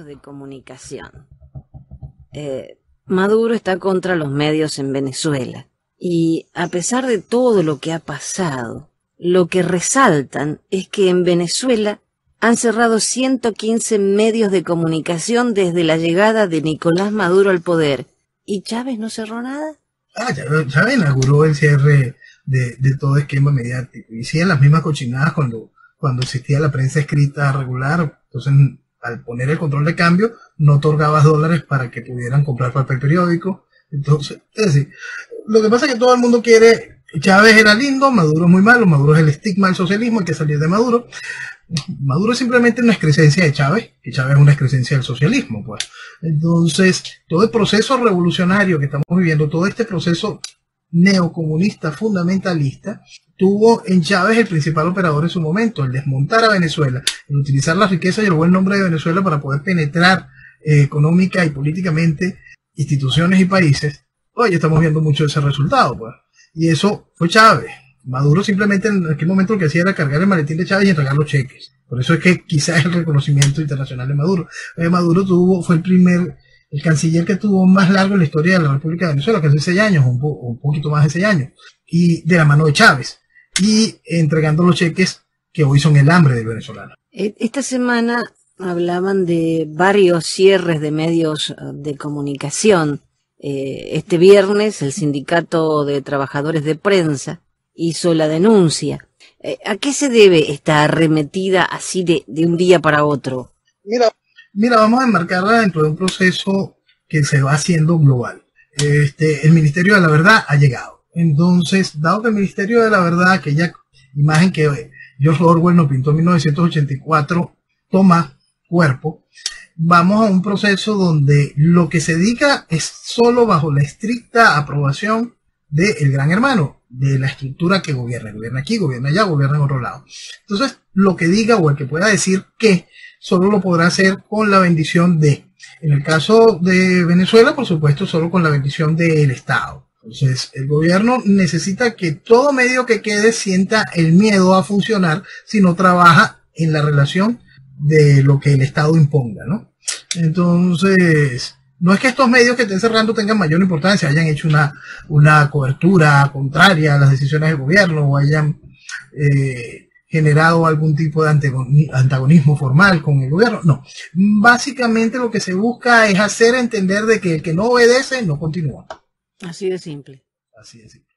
de comunicación. Maduro está contra los medios en Venezuela. Y a pesar de todo lo que ha pasado, lo que resaltan es que en Venezuela han cerrado 115 medios de comunicación desde la llegada de Nicolás Maduro al poder. ¿Y Chávez no cerró nada? Chávez inauguró el cierre de todo esquema mediático. Y hacían las mismas cochinadas cuando existía la prensa escrita regular. Entonces, al poner el control de cambio, no otorgabas dólares para que pudieran comprar papel periódico. Entonces, es decir, lo que pasa es que todo el mundo quiere, Chávez era lindo, Maduro es muy malo, Maduro es el estigma del socialismo, hay que salir de Maduro. Maduro es simplemente una excrescencia de Chávez, y Chávez es una excrescencia del socialismo, pues. Entonces, todo el proceso revolucionario que estamos viviendo, todo este proceso neocomunista fundamentalista, tuvo en Chávez el principal operador en su momento, el desmontar a Venezuela, el utilizar la riqueza y el buen nombre de Venezuela para poder penetrar económica y políticamente instituciones y países. Hoy estamos viendo mucho ese resultado, pues. Y eso fue Chávez. Maduro simplemente en aquel momento lo que hacía era cargar el maletín de Chávez y entregar los cheques. Por eso es que quizás el reconocimiento internacional de Maduro. Maduro fue el canciller que tuvo más largo en la historia de la República de Venezuela, que hace 6 años, un poquito más de 6 años, y de la mano de Chávez, y entregando los cheques que hoy son el hambre del venezolano. Esta semana hablaban de varios cierres de medios de comunicación. Este viernes el Sindicato de Trabajadores de Prensa hizo la denuncia. ¿A qué se debe esta arremetida así de un día para otro? Mira, vamos a enmarcarla dentro de un proceso que se va haciendo global. El Ministerio de la Verdad ha llegado. Entonces, dado que el Ministerio de la Verdad, aquella imagen que George Orwell nos pintó en 1984, toma cuerpo, vamos a un proceso donde lo que se diga es solo bajo la estricta aprobación del gran hermano, de la estructura que gobierna. Gobierna aquí, gobierna allá, gobierna en otro lado. Entonces, lo que diga o el que pueda decir que solo lo podrá hacer con la bendición de. En el caso de Venezuela, por supuesto, solo con la bendición del Estado. Entonces, el gobierno necesita que todo medio que quede sienta el miedo a funcionar si no trabaja en la relación de lo que el Estado imponga, ¿no? Entonces, no es que estos medios que estén cerrando tengan mayor importancia, hayan hecho una cobertura contraria a las decisiones del gobierno o hayan generado algún tipo de antagonismo formal con el gobierno. No, básicamente lo que se busca es hacer entender de que el que no obedece no continúa. Así de simple. Así de simple.